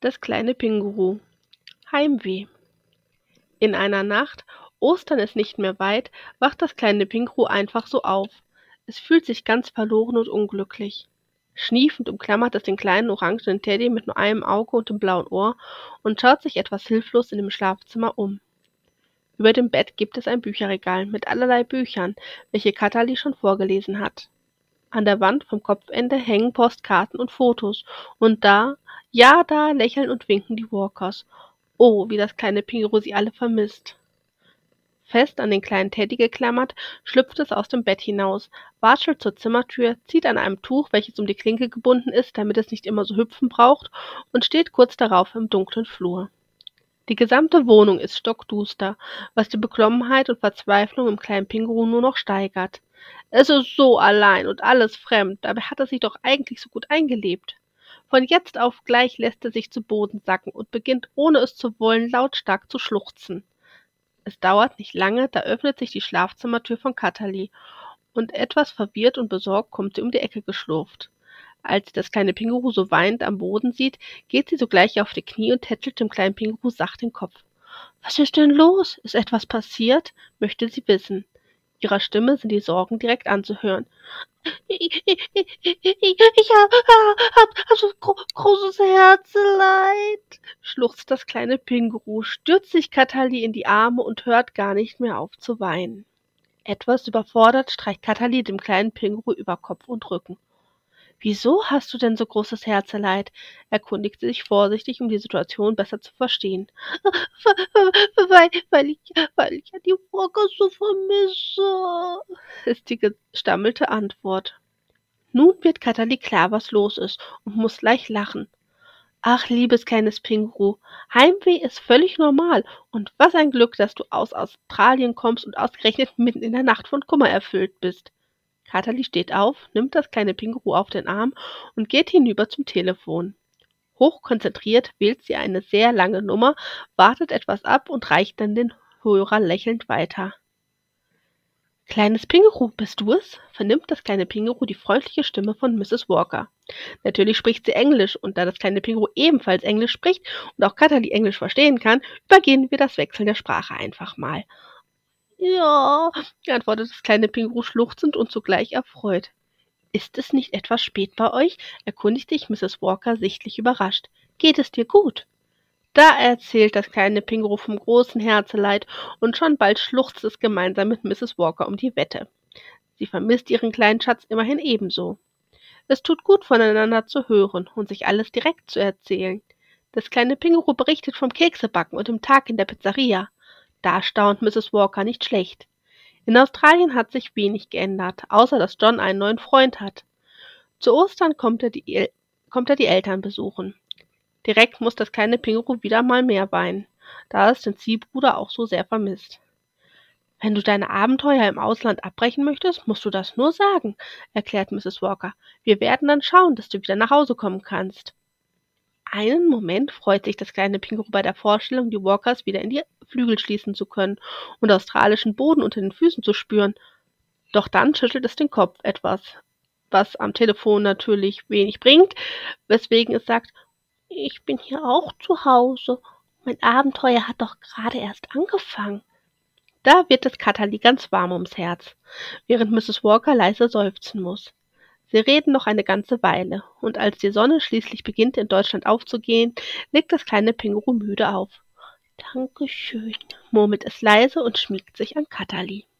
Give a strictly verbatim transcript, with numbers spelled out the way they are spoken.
Das kleine Pinguruh. Heimweh. In einer Nacht, Ostern ist nicht mehr weit, wacht das kleine Pinguruh einfach so auf. Es fühlt sich ganz verloren und unglücklich. Schniefend umklammert es den kleinen orangenen Teddy mit nur einem Auge und dem blauen Ohr und schaut sich etwas hilflos in dem Schlafzimmer um. Über dem Bett gibt es ein Bücherregal mit allerlei Büchern, welche Katterli schon vorgelesen hat. An der Wand vom Kopfende hängen Postkarten und Fotos, und da, ja da, lächeln und winken die Walkers. Oh, wie das kleine Pinguruh sie alle vermisst. Fest an den kleinen Teddy geklammert, schlüpft es aus dem Bett hinaus, watschelt zur Zimmertür, zieht an einem Tuch, welches um die Klinke gebunden ist, damit es nicht immer so hüpfen braucht, und steht kurz darauf im dunklen Flur. Die gesamte Wohnung ist stockduster, was die Beklommenheit und Verzweiflung im kleinen Pinguruh nur noch steigert. Es ist so allein und alles fremd, dabei hat er sich doch eigentlich so gut eingelebt. Von jetzt auf gleich lässt er sich zu Boden sacken und beginnt, ohne es zu wollen, lautstark zu schluchzen. Es dauert nicht lange, da öffnet sich die Schlafzimmertür von Katterli, und etwas verwirrt und besorgt kommt sie um die Ecke geschlurft. Als sie das kleine Pinguruh so weinend am Boden sieht, geht sie sogleich auf die Knie und tätschelt dem kleinen Pinguruh sacht den Kopf. »Was ist denn los? Ist etwas passiert?« möchte sie wissen. Ihrer Stimme sind die Sorgen direkt anzuhören. »Ich, ich, ich, ich habe hab, hab so gro großes Herzeleid«, schluchzt das kleine Pinguruh, stürzt sich Katterli in die Arme und hört gar nicht mehr auf zu weinen. Etwas überfordert streicht Katterli dem kleinen Pinguruh über Kopf und Rücken. »Wieso hast du denn so großes Herzeleid?« erkundigt sie sich vorsichtig, um die Situation besser zu verstehen. »Weil, weil, ich, weil ich ja die Walkers so vermisse«, ist die gestammelte Antwort. Nun wird Katterli klar, was los ist, und muss gleich lachen. »Ach, liebes kleines Pinguruh, Heimweh ist völlig normal, und was ein Glück, dass du aus Australien kommst und ausgerechnet mitten in der Nacht von Kummer erfüllt bist.« Katterli steht auf, nimmt das kleine Pinguruh auf den Arm und geht hinüber zum Telefon. Hochkonzentriert wählt sie eine sehr lange Nummer, wartet etwas ab und reicht dann den Hörer lächelnd weiter. »Kleines Pinguruh, bist du es?« vernimmt das kleine Pinguruh die freundliche Stimme von Misses Walker. Natürlich spricht sie Englisch, und da das kleine Pinguruh ebenfalls Englisch spricht und auch Katterli Englisch verstehen kann, übergehen wir das Wechseln der Sprache einfach mal. »Ja«, antwortet das kleine Pinguruh schluchzend und zugleich erfreut. »Ist es nicht etwas spät bei euch?« erkundigt sich Misses Walker sichtlich überrascht. »Geht es dir gut?« Da erzählt das kleine Pinguruh vom großen Herzeleid, und schon bald schluchzt es gemeinsam mit Misses Walker um die Wette. Sie vermisst ihren kleinen Schatz immerhin ebenso. Es tut gut, voneinander zu hören und sich alles direkt zu erzählen. Das kleine Pinguruh berichtet vom Keksebacken und dem Tag in der Pizzeria. Da staunt Misses Walker nicht schlecht. In Australien hat sich wenig geändert, außer dass John einen neuen Freund hat. Zu Ostern kommt er die, El kommt er die Eltern besuchen. Direkt muss das kleine Pinguruh wieder mal mehr weinen, da es den Ziehbruder auch so sehr vermisst. »Wenn du deine Abenteuer im Ausland abbrechen möchtest, musst du das nur sagen«, erklärt Misses Walker. »Wir werden dann schauen, dass du wieder nach Hause kommen kannst.« Einen Moment freut sich das kleine Pinguruh bei der Vorstellung, die Walkers wieder in die Flügel schließen zu können und australischen Boden unter den Füßen zu spüren. Doch dann schüttelt es den Kopf etwas, was am Telefon natürlich wenig bringt, weswegen es sagt, »Ich bin hier auch zu Hause. Mein Abenteuer hat doch gerade erst angefangen.« Da wird es Katterli ganz warm ums Herz, während Misses Walker leise seufzen muss. Sie reden noch eine ganze Weile, und als die Sonne schließlich beginnt, in Deutschland aufzugehen, legt das kleine Pinguruh müde auf. »Dankeschön«, murmelt es leise und schmiegt sich an Katterli.